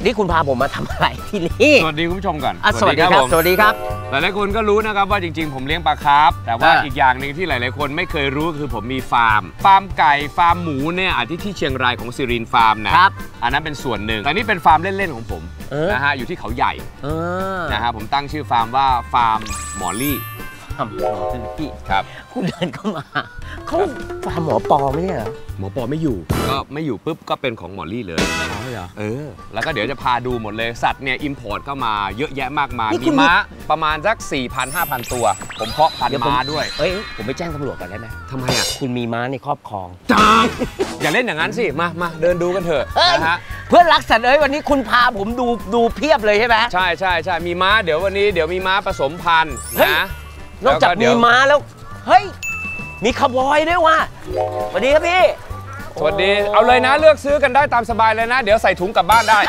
ที่คุณพาผมมาทำอะไรที่นี่สวัสดีคุณผู้ชมก่อนสวัสดีครับสวัสดีครับหลายคนก็รู้นะครับว่าจริงๆผมเลี้ยงปลาคาร์ฟแต่ว่าอีกอย่างหนึ่งที่หลายๆคนไม่เคยรู้คือผมมีฟาร์มไก่ฟาร์มหมูเนี่ยที่เชียงรายของซิรินฟาร์มนะครับอันนั้นเป็นส่วนหนึ่งแต่นี่เป็นฟาร์มเล่นๆของผมนะฮะอยู่ที่เขาใหญ่นะฮะผมตั้งชื่อฟาร์มว่าฟาร์มหมอลี่ครับคุณเดินเข้ามาเขาฟาร์มหมอปอไม่ใช่เหรอหมอปอไม่อยู่ปุ๊บก็เป็นของหมอลี่เลยแล้วก็เดี๋ยวจะพาดูหมดเลยสัตว์เนี่ยอิมพอร์ตเข้ามาเยอะแยะมากมายมีม้าประมาณสัก 4,000-5,000 ตัวผมเพาะพันธุ์ม้าด้วยผมไปแจ้งตำรวจก่อนได้ไหมทำไมอ่ะคุณมีม้าในครอบครองจ้าอย่าเล่นอย่างนั้นสิมาเดินดูกันเถอะนะฮะเพื่อนรักสัตว์วันนี้คุณพาผมดูเพียบเลยใช่ไหมใช่มีม้าเดี๋ยวมีม้าผสมพันธุ์นะนอกจากมีม้าแล้วเฮ้ยมีคาวบอยด้วยว่ะสวัสดีครับพี่สวัสดีเอาเลยนะเลือกซื้อกันได้ตามสบายเลยนะเดี๋ยวใส่ถุงกลับบ้านได้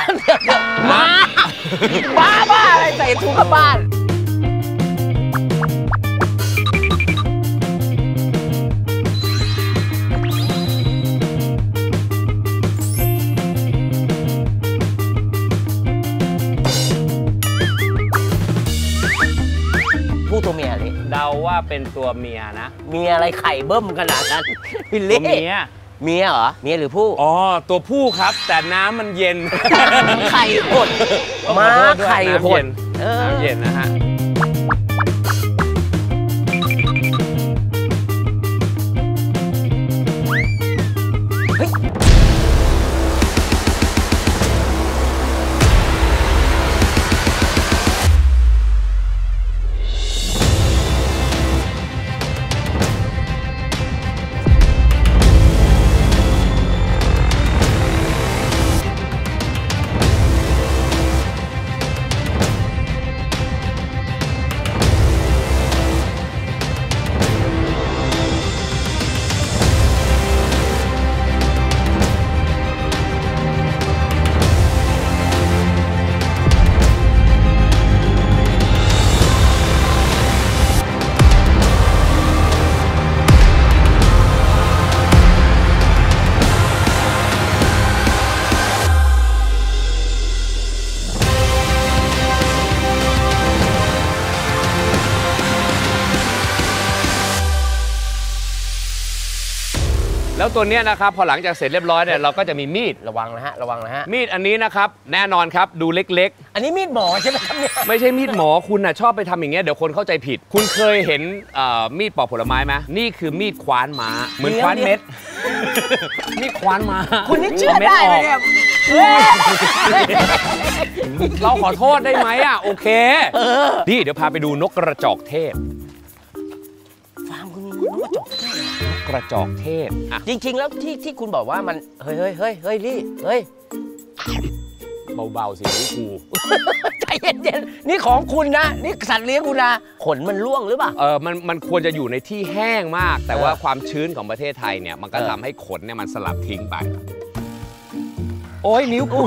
บ้าอะไรใส่ถุงกลับบ้านตัวเมียนี่เดาว่าเป็นตัวเมียนะเมียอะไรไข่เบิ้มขนาดนั้นตัวเมียเหรอเมียหรือผู้อ๋อตัวผู้ครับแต่น้ำมันเย็นไข่หดม้าไข่หดน้ำเย็นนะฮะแล้วตัวเนี้ยนะครับพอหลังจากเสร็จเรียบร้อยเนี่ยเราก็จะมีมีดระวังนะฮะมีดอันนี้นะครับแน่นอนครับดูเล็กๆอันนี้มีดหมอใช่ไหมครับเนี่ยไม่ใช่มีดหมอคุณน่ะชอบไปทำอย่างเงี้ยเดี๋ยวคนเข้าใจผิดคุณเคยเห็นมีดปอกผลไม้ไหมนี่คือมีดคว้านม้าเหมือนคว้านเม็ดมีดคว้านม้าคุณนี่เชื่อได้ไหมเนี่ยเราขอโทษได้ไหมอ่ะโอเคนี่เดี๋ยวพาไปดูนกกระจอกเทศฟาร์มคุณมีนกกระจอกเทศกระจอกเทศจริงๆแล้วที่คุณบอกว่ามันเฮ้ยลี่เฮ้ยเบาๆสินี่กูใจเย็นๆนี่ของคุณนะนี่สัตว์เลี้ยงคุณนะขนมันร่วงหรือเปล่ามันควรจะอยู่ในที่แห้งมากแต่ว่าความชื้นของประเทศไทยเนี่ยมันก็ทำให้ขนเนี่ยมันสลับทิ้งไปโอ้ยนิ้วกู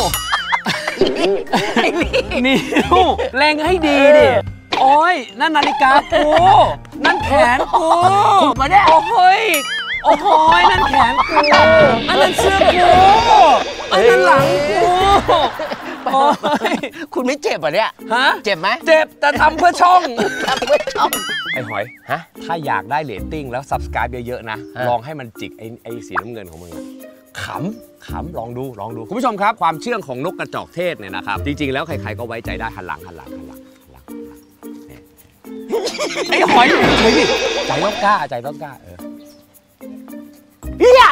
นิ้วแรงให้ดีดิโอ้ยนั่นนาฬิกากูนั่นแขนกูมาเนี่ยโอ้ยนั่นแขนกูอันนั้นเสื้อกูอันนั้นหลังกูคุณไม่เจ็บอ่ะเนี่ยฮะเจ็บไหมเจ็บแต่ทำเพื่อช่องไอ้หอยฮะถ้าอยากได้เรตติ้งแล้ว subscribe เยอะๆนะลองให้มันจิกไอ้สีน้ำเงินของมึงขำลองดูคุณผู้ชมครับความเชื่องของนกกระจอกเทศเนี่ยนะครับจริงๆแล้วใครๆก็ไว้ใจได้หันหลังไอ้หอยเฉยดิใจต้องกล้าเฮีย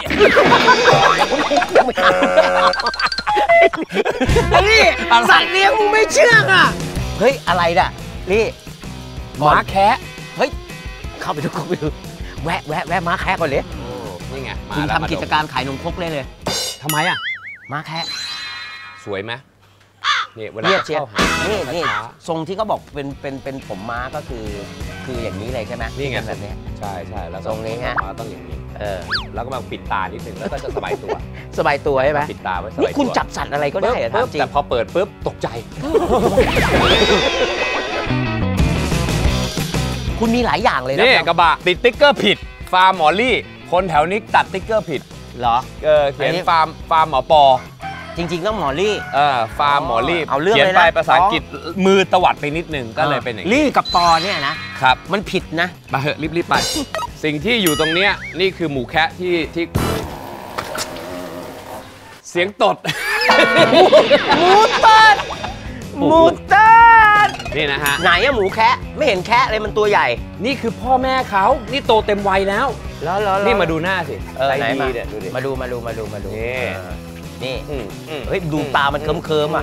นี่สัตว์เลี้ยงมึงไม่เชื่องอ่ะเฮ้ยอะไรน่ะนี่ม้าแคะเฮ้ยเข้าไปดูแวะม้าแคะก่อนเลยนี่ไงคุณทำกิจการขายนมครกเลยทำไมอ่ะม้าแคะสวยไหมนี่เวลาเข้าหานี่ทรงที่เขาบอกเป็นผมม้าก็คืออย่างนี้เลยใช่ไหมนี่ไงแบบนี้ใช่แล้วทรงนี้ฮะม้าต้องอย่างนี้แล้วก็มาปิดตานิดนึงแล้วก็จะสบายตัวใช่ไหมปิดตาไว้นี่คุณจับสัตว์อะไรก็ได้อะแต่พอเปิดปุ๊บตกใจคุณมีหลายอย่างเลยนะนี่กระบะติดติ๊กเกอร์ผิดฟาร์มหมอลี่คนแถวนี้ตัดติ๊กเกอร์ผิดเหรอเขียนฟาร์มหมอปอจจริงๆต้องหมอลี่ฟาร์มหมอลี่เอาเรื่องเขียนเลยนะไปภาษาอังกฤษมือตวัดไปนิดนึงก็เลยเป็นอย่างนี้ลี่กับปอเนี่ยนะครับมันผิดนะมาเหอะรีบๆไป สิ่งที่อยู่ตรงเนี้ยนี่คือหมูแคะที่เสียงตดหมูตดนี่นะฮะไหนอะหมูแคะไม่เห็นแคะเลยมันตัวใหญ่นี่คือพ่อแม่เขานี่โตเต็มวัยแล้วนี่มาดูหน้าสิไหนมาดูดิมาดูนี่เฮ้ยดูตามันเคิมๆอ่ะ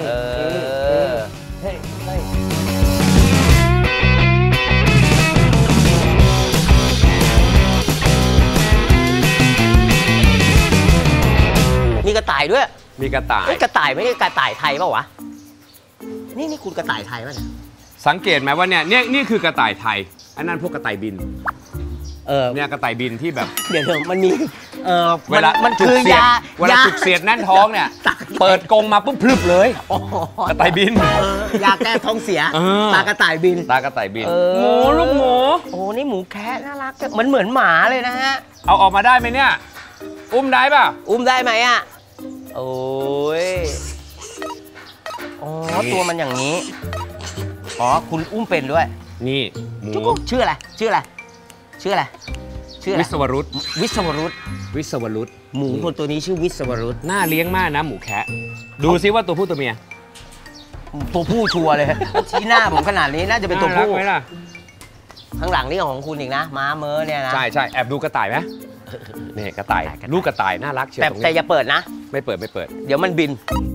มีกระต่ายด้วยมีกระต่ายกระต่ายไม่ใช่กระต่ายไทยเปล่าวะนี่คุณกระต่ายไทยป่ะเนี่ยสังเกตไหมว่าเนี่ยนี่คือกระต่ายไทยอันนั้นพวกกระต่ายบินเนี่ยกระต่ายบินที่แบบเดี๋ยวมันมีเวลามันจุกเสียดเวลาจุกเสียดแน่นท้องเนี่ยเปิดกรงมาปุ๊บพลึบเลยกระต่ายบินยาแก้ท้องเสียตากระต่ายบินหมูลูกหมูโอ้นี่หมูแคะน่ารักเหมือนหมาเลยนะฮะเอาออกมาได้ไหมเนี่ยอุ้มได้ป่ะอุ้มได้ไหมอ่ะโอ้ยตัวมันอย่างนี้คุณอุ้มเป็นด้วยนี่หมูชื่ออะไรวิศวรุตหมูคนตัวนี้ชื่อวิศวรุตน่าเลี้ยงมากนะหมูแคะดูซิว่าตัวผู้ตัวเมียตัวผู้ชัวร์เลยชี้หน้าผมขนาดนี้น่าจะเป็นตัวผู้ข้างหลังนี่ของคุณอีกนะม้าเม้อเนี่ยนะใช่แอบดูกระต่ายไหมนี่กระต่ายลูกกระต่ายน่ารักเชียวแต่อย่าเปิดนะไม่เปิดเดี๋ยวมันบิน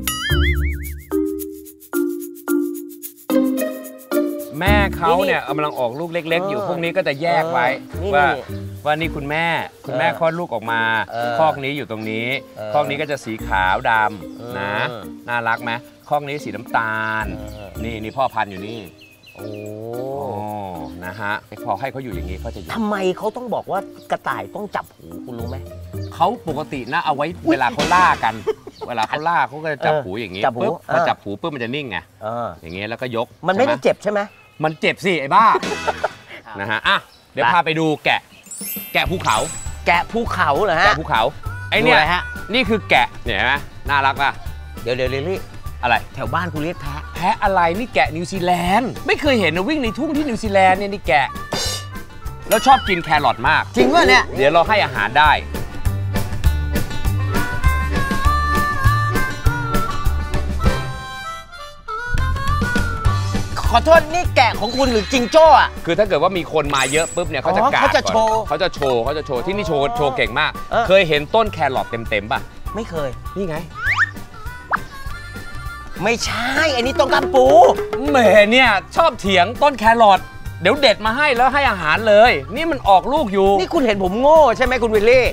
แม่เขาเนี่ยกำลังออกลูกเล็กๆอยู่พวกนี้ก็จะแยกไว้ว่านี่คุณแม่คลอดลูกออกมาคอกนี้อยู่ตรงนี้คอกนี้ก็จะสีขาวดำนะน่ารักไหมคอกนี้สีน้ำตาลนี่พ่อพันธุ์อยู่นี่โอ้นะฮะพอให้เขาอยู่อย่างนี้เขาจะทำไมเขาต้องบอกว่ากระต่ายต้องจับหูคุณรู้ไหมเขาปกตินะเอาไว้เวลาเขาล่ากันเวลาเขาล่าเขาก็จะจับหูอย่างนี้ปุ๊บพอจับหูปุ๊บมันจะนิ่งไงอย่างเงี้ยแล้วก็ยกมันไม่ได้เจ็บใช่ไหมมันเจ็บสิไอ้บ้านะฮะอ่ะเดี๋ยวพาไปดูแกะภูเขาเหรอฮะแกะภูเขาไอ้เนี่ยนี่คือแกะเนี่ยไหมน่ารักป่ะเดี๋ยวนี่อะไรแถวบ้านคุณเรียกแพะอะไรนี่แกะนิวซีแลนด์ไม่เคยเห็นนะวิ่งในทุ่งที่นิวซีแลนด์เนี่ยนี่แกะแล้วชอบกินแครอทมากจริงป่ะเนี่ยเดี๋ยวเราให้อาหารได้ขอโทษนี่แกะของคุณหรือจิงโจ้อะคือถ้าเกิดว่ามีคนมาเยอะปุ๊บเนี่ยเขาจะกาดก่อนเขาจะโชว์ที่นี่โชว์เก่งมากเคยเห็นต้นแครอทเต็มป่ะไม่เคยนี่ไงไม่ใช่อันนี้ต้นกำปูแหมเนี่ยชอบเถียงต้นแครอทเดี๋ยวเด็ดมาให้แล้วให้อาหารเลยนี่มันออกลูกอยู่นี่คุณเห็นผมโง่ใช่ไหมคุณวิลลี่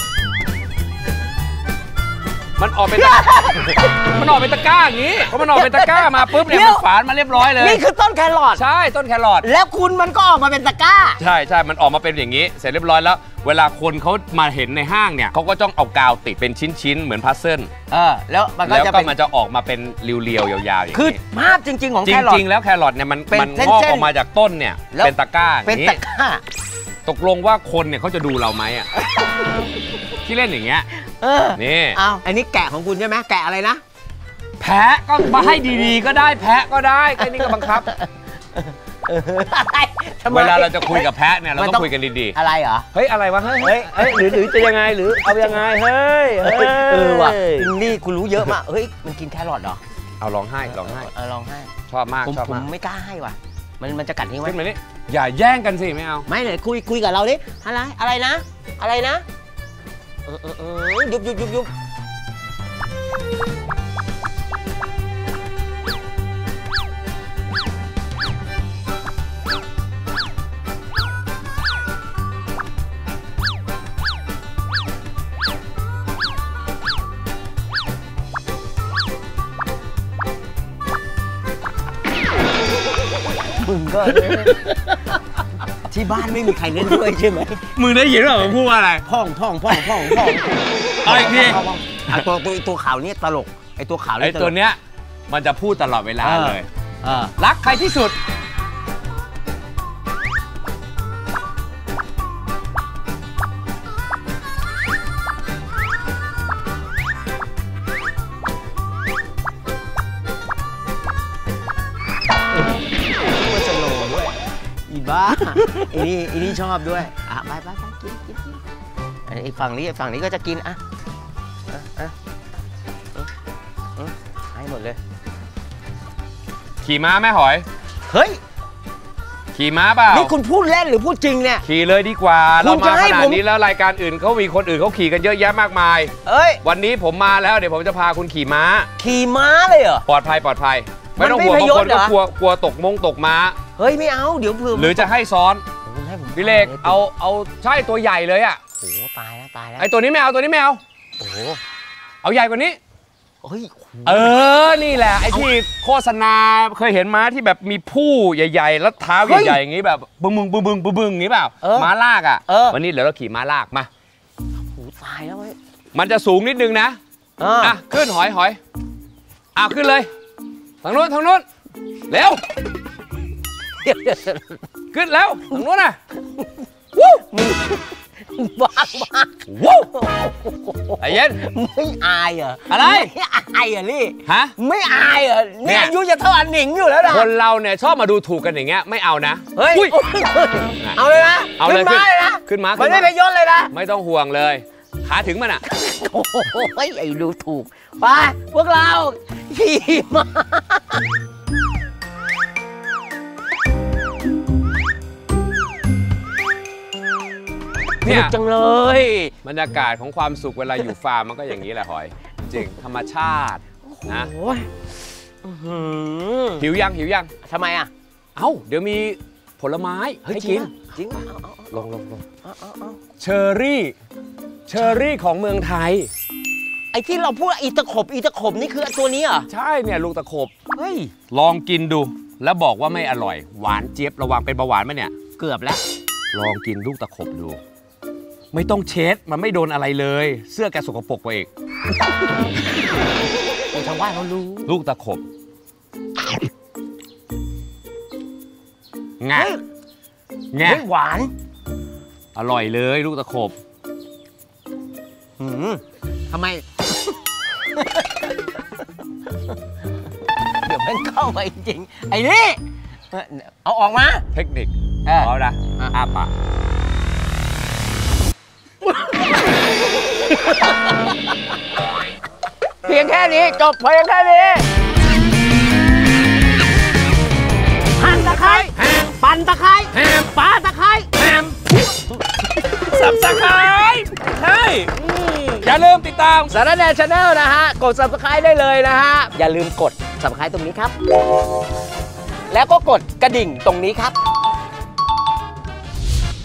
มันออกเป็นตะกร้าอย่างนี้เพราะมันออกเป็นตะกร้ามาปุ๊บเนี่ยมันฝานมาเรียบร้อยเลยนี่คือต้นแครอทใช่ต้นแครอทแล้วคุณมันก็ออกมาเป็นตะกร้าใช่มันออกมาเป็นอย่างนี้เสร็จเรียบร้อยแล้วเวลาคนเขามาเห็นในห้างเนี่ยเขาก็ต้องเอากาวติดเป็นชิ้นเหมือนพัซเซิลแล้วมันจะออกมาเป็นเรียวๆยาวๆอย่างนี้คือภาพจริงๆของแครอทจริงๆแล้วแครอทเนี่ยมันงอกออกมาจากต้นเนี่ยเป็นตะกร้าเป็นตะกร้าตกลงว่าคนเนี่ยเขาจะดูเราไหมอ่ะที่เล่นอย่างเงี้ยนี่อันนี้แกะของคุณใช่ไหมแกะอะไรนะแพะก็มาให้ดีๆก็ได้แพะก็ได้แค่นี้ก็บังคับเวลาเราจะคุยกับแพะเนี่ยเราต้องคุยกันดีๆอะไรเหรอเฮ้ยอะไรวะเฮ้ยหรือจะยังไงหรือเอายังไงเฮ้ยว่ะนี่คุณรู้เยอะมากเฮ้ยมันกินแครอทเหรอเอาลองให้ลองให้ชอบมากผมไม่กล้าให้ว่ะมันจะกัดทิ้งไว้ขึ้นมานี่อย่าแย่งกันสิไม่เอาไม่เลยคุยกับเราดิอะไรนะยุบมึงก็ที่บ้านไม่มีใครเล่นด้วยใช่ไหมมึงได้ยินหรอผมพูดว่าอะไรพ่องเอาอีกทีตัวขาวนี่ตลกไอตัวขาวไอตัวเนี้ยมันจะพูดตลอดเวลาเลยรักใครที่สุดบ้าอีนี่ชอบด้วยไปกินอีกฝั่งนี้ก็จะกินให้หมดเลยขี่ม้าแม่หอยเฮ้ยขี่ม้าเปล่านี่คุณพูดเล่นหรือพูดจริงเนี่ยขี่เลยดีกว่าคุเราณมาจะให้ขนาผดมนี้แล้วรายการอื่นเขามีคนอื่นเขาขี่กันเยอะแยะมากมายเอ้ยวันนี้ผมมาแล้วเดี๋ยวผมจะพาคุณขี่ม้าขี่ม้าเลยเหรอปลอดภัยไม่ต้องห่วงมันไม่บางคนพยศเหรก็อกลัวตกม้าเฮ้ยไม่เอาเดี๋ยวเผื่อหรือจะให้ซ้อนให้ผมพี่เลขเอาใช่ตัวใหญ่เลยอ่ะโอ้ตายแล้วไอตัวนี้ไม่เอาโอ้เอาใหญ่กว่านี้เฮ้ยนี่แหละไอที่โฆษณาเคยเห็นม้าที่แบบมีผู้ใหญ่ๆแล้วเท้าใหญ่ๆอย่างงี้แบบบึ้งอย่างงี้เปล่าม้าลากอ่ะวันนี้เดี๋ยวเราขี่ม้าลากมาโอ้ตายแล้วเว้ยมันจะสูงนิดนึงนะขึ้นหอยขึ้นเลยทางนู้นเร็วขึ้นแล้วทางนู้นน่ะวู้บ้าวู้ไอ้เย็นไม่อายเหรออะไรไม่อายเหรอลี่ฮะไม่อายเหรอเนี่ยอายุจะเท่าอันหนิงอยู่แล้วนะคนเราเนี่ยชอบมาดูถูกกันอย่างเงี้ยไม่เอานะเฮ้ยเอาเลยนะเอาเลยขึ้นม้าไม่ได้ไปย่นเลยนะไม่ต้องห่วงเลยขาถึงมันอ่ะโอ้ยไอ้ดูถูกไปพวกเราขี่ม้าเนี่ยจังเลยบรรยากาศของความสุขเวลาอยู่ฟาร์มมันก็อย่างนี้แหละหอยจริงธรรมชาตินะหิวยังทำไมอ่ะเดี๋ยวมีผลไม้ให้กินจริงลงเชอร์รี่ของเมืองไทยไอ้ที่เราพูดอีตะขบนี่คือตัวนี้เหรอใช่เนี่ยลูกตะขบเฮ้ยลองกินดูแล้วบอกว่าไม่อร่อยหวานเจี๊ยบระวังเป็นเบาหวานไหมเนี่ยเกือบแล้วลองกินลูกตะขบดูไม่ต้องเช็ดมันไม่โดนอะไรเลยเสื้อแกสกปรกกว่าเองชาวบ้านเขารู้ลูกตะขบไงหวานอร่อยเลยลูกตะขบทำไมเดี๋ยวมันเข้าไปจริงไอ้นี่เอาออกมาเทคนิคเอาละปากเพียงแค่นี้จบเพียงแค่นี้หั่นตะไคร้ปั่นตะไคร้ปาตะไคร้สับตะไคร้ใช่อย่าลืมติดตามสารแหน่ Channel นะฮะกด Subscribe ได้เลยนะฮะอย่าลืมกด Subscribe ตรงนี้ครับแล้วก็กดกระดิ่งตรงนี้ครับ